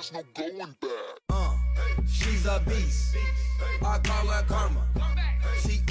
there's no going back. She's a beast, I call her karma. She